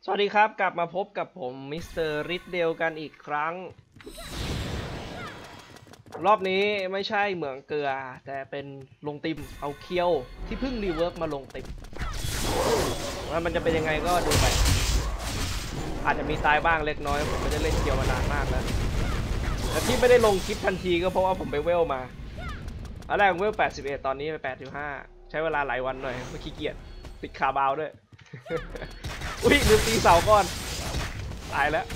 สวัสดีครับกลับมาพบกับผมมิสเตอร์ริดเดลกันอีกครั้งรอบนี้ไม่ใช่เหมืองเกลือแต่เป็นลงติมเอาเคียวที่เพิ่งรีเวิร์กมาลงติมว่ามันจะเป็นยังไงก็ดูไปอาจจะมีตายบ้างเล็กน้อยผมไม่ได้เล่นเคียวมานานมากแล้วแต่ที่ไม่ได้ลงคลิปทันทีก็เพราะว่าผมไปเวลมาอันแรกเวล81ตอนนี้ไป85ใช้เวลาหลายวันหน่อยเมื่อขี้เกียจติดคาบาวด้วย อุ้ยลืมตีเสาก่อนตายแล้ว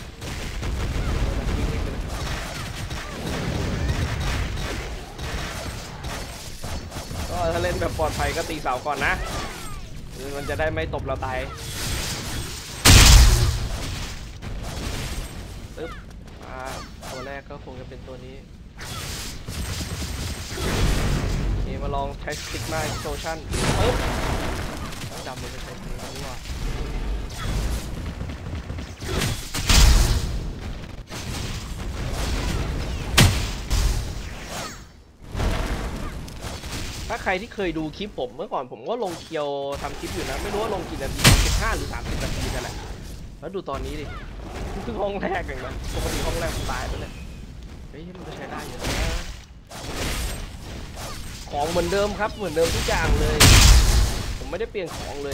ก็ถ้าเล่นแบบปลอดภัยก็ตีเสาก่อนนะมันจะได้ไม่ตบเราตายปึ๊บตัวแรกก็คงจะเป็นตัวนี้นี่มาลองใช้สติ๊กมาโซชั่นปึ๊บต้องดำมันจะใช้ตัวนี้ว่ะถ้าใครที่เคยดูคลิปผมเมื่อก่อนผมก็ลงเคียวทำคลิปอยู่นะไม่รู้ว่าลงกี่นาที15หรือ30นาทีนั่นแหละแล้วดูตอนนี้ดิเพิ่งห้องแรกเองนะปกติห้องแรกผมตายไปเลยเฮ้ยมันก็ใช้ได้อยู่นะของเหมือนเดิมครับเหมือนเดิมทุกอย่างเลยผมไม่ได้เปลี่ยนของเลย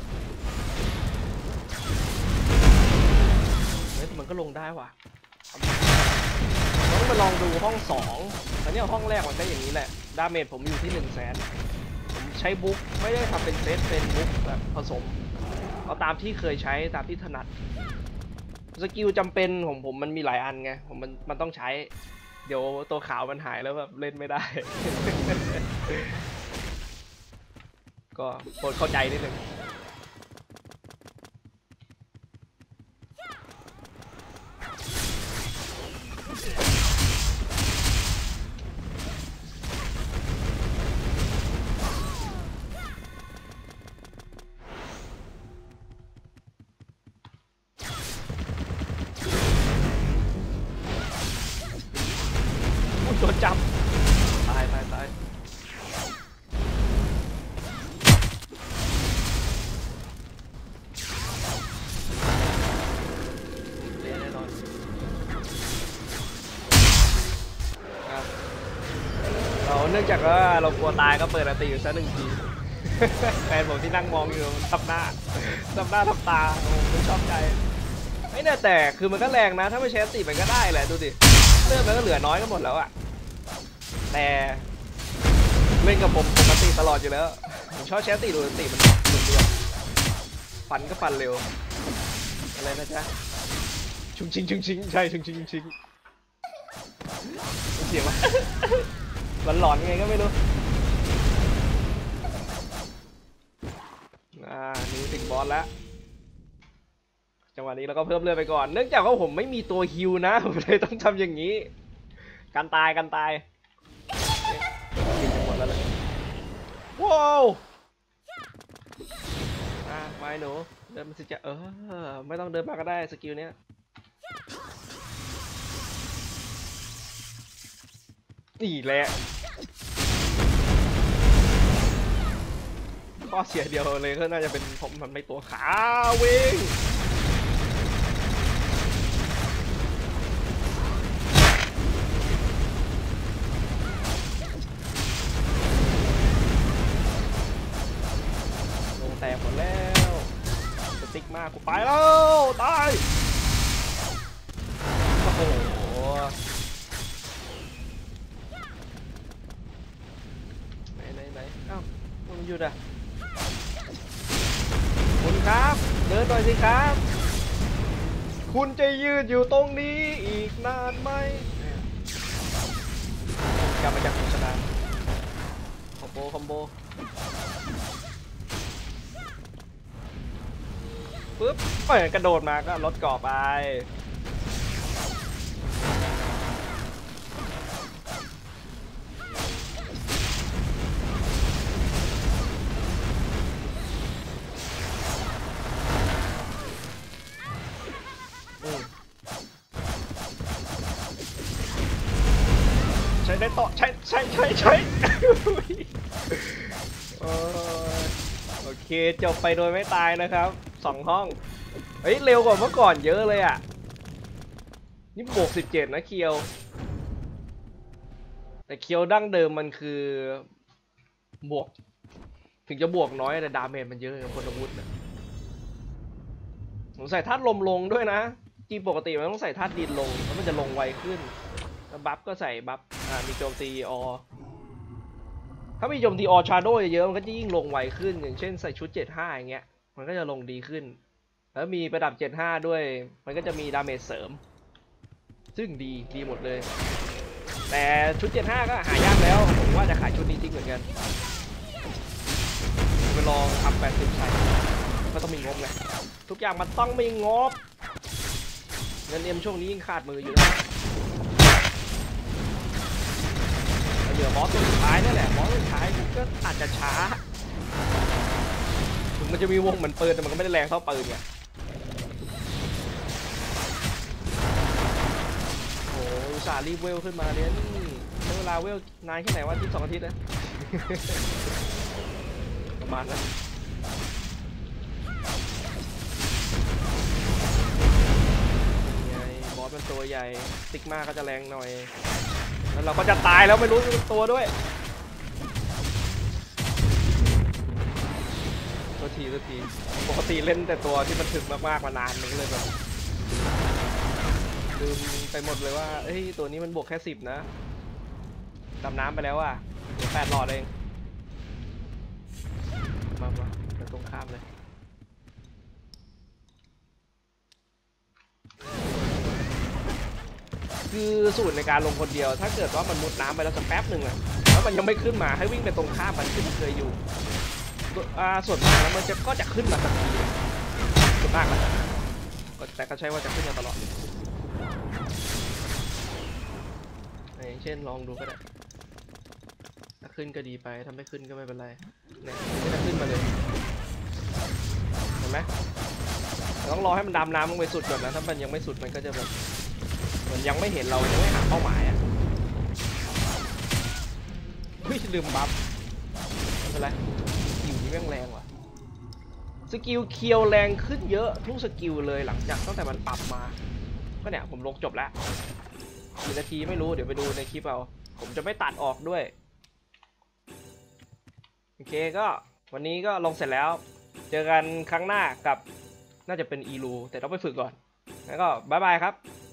เฮ้ยมันก็ลงได้ว่ะต้องมาลองดูห้อง2แต่เนี่ยห้องแรกมันได้อย่างนี้แหละดาเมจผมอยู่ที่100,000ผมใช้บุ๊กไม่ได้ทำเป็นเซตเป็นบุ๊กแบบผสมเอาตามที่เคยใช้ตามที่ถนัดสกิลจำเป็นของผมมันมีหลายอันไงมันต้องใช้เดี๋ยวตัวขาวมันหายแล้วแบบเล่นไม่ได้ ก็โปรดเข้าใจนิดนึงโดนจับตายเละแน่นอนเราเนื่องจากว่าเรากลัวตายก็เปิดอันตีอยู่ซะ1 ที แฟนผมที่นั่งมองอยู่ทับหน้าทับตาผมชอบใจไม่แน่แต่คือมันก็แรงนะถ้าไม่ใช้อันตีมันก็ได้แหละดูดิเลือดมันก็เหลือน้อยก็หมดแล้วอะแต่เล่นกับผมปกติตลอดอยู่แล้วผมชอบแชร์ตีดูตีมันหนุกดีฟันก็ฟันเร็วอะไรนะจ๊ะชุงชิงใช่ชุงชิงเสียงวะหลอนไงก็ไม่รู้นี่ถึงบอสแล้วจังหวะนี้เราก็เพิ่มเลือดไปก่อนเนื่องจากว่าผมไม่มีตัวฮิวนะผมเลยต้องทำอย่างนี้กันตายกินจะหมดแล้วเลยว้าวไม่หนูเดินมันสิจะไม่ต้องเดินมาก็ได้สกิลเนี้ยนี่แหละข้อเสียเดียวเลยก็น่าจะเป็นผมมันไม่ตัวขาวิ่งแตกหมดแล้วสติ๊กมากกูไปแล้วตายโอ้โหไหนเอ้ามันหยุดอ่ะคุณครับเดินหน่อยสิครับคุณจะยืดอยู่ตรงนี้อีกนานไหมกลับมาจากโฆษณาคอมโบปึ๊บกระโดดมาก็ลดก่อไปใช้ได้ต่อใช้โอเคจบไปโดยไม่ตายนะครับ2 ห้องไปฮ้ยเร็วกว่าเมื่อก่อนเยอะเลยอ่ะนี่บวก17นะเคียวแต่เคียวดั้งเดิมมันคือบวกถึงจะบวกน้อยแต่ดาเมจมันเยอะกับพลอาวุธนะผมใส่ธาตุลมลงด้วยนะจริงปกติมันต้องใส่ธาตุดินลงแล้วมันจะลงไวขึ้นแล้วบัฟก็ใส่บัฟมีโจมตีออถ้ามีโจมตีออชาโดว์เยอะมันก็จะยิ่งลงไวขึ้นอย่างเช่นใส่ชุด75อย่างเงี้ยมันก็จะลงดีขึ้นแล้วมีประดับ75ด้วยมันก็จะมีดาเมจเสริมซึ่งดีหมดเลยแต่ชุด75ก็หายากแล้วผมว่าจะขายชุดนี้ทิ้งเหมือนกันไปลองทำ80ใช้ก็ต้องมีงบไงทุกอย่างมันต้องมีงบเงินเอ็มช่วงนี้ยิ่งขาดมืออยู่นะเหลือบอสตัวสุดท้ายนั่นแหละบอสตัวสุดท้ายก็อาจจะช้าถึงมันจะมีวงเหมือนปืนแต่มันก็ไม่ได้แรงเท่าปืนไงโอ้อุตส่าห์รีบเวลขึ้นมาเนี่ยนี่ใช้เวลาเวลนานแค่ไหนวะที่2 อาทิตย์นะ ประมาณนั้นบอสมันตัวใหญ่ติ๊กมากก็จะแรงหน่อยแล้วเราก็จะตายแล้วไม่รู้ตัวด้วยตัวทีปกติเล่นแต่ตัวที่มันถึงมากๆมานานมันก็เลยแบบลืมไปหมดเลยว่าเฮ้ยตัวนี้มันบวกแค่10นะดำน้ำไปแล้วอ่ะเดี๋ยว8 หลอดเองมาตรงข้ามเลยคือสูตรในการลงคนเดียวถ้าเกิดว่ามันมุดน้ำไปแล้วสักแป๊บหนึ่งอะแล้วมันยังไม่ขึ้นมาให้วิ่งไปตรงข้ามมันขึ้นเคยอยู่ส่วนมากแล้วมันก็จะขึ้นมาทันทีส่วนมากแล้วแต่ก็ใช่ว่าจะขึ้นมาตลอดอย่างเช่นลองดูก็ได้ถ้าขึ้นก็ดีไปถ้าไม่ขึ้นก็ไม่เป็นไรเนี่ยไม่ได้ขึ้นมาเลยเห็นไหมต้องรอให้มันดำน้ำลงไปสุดก่อนนะถ้ามันยังไม่สุดมันก็จะแบบมันยังไม่เห็นเรายังไม่หาเป้าหมายอ่ะลืมบัฟไม่เป็นไรสกิลนี้แม่งแรงว่ะสกิลเคียวแรงขึ้นเยอะทุกสกิลเลยหลังจากตั้งแต่มันปรับมาก็เนี่ยผมลงจบแล้วกี่นาทีไม่รู้เดี๋ยวไปดูในคลิปเอาผมจะไม่ตัดออกด้วยโอเคก็วันนี้ก็ลงเสร็จแล้วเจอกันครั้งหน้ากับน่าจะเป็นอีลูแต่ต้องไปฝึกก่อนแล้วก็บ๊ายบายครับ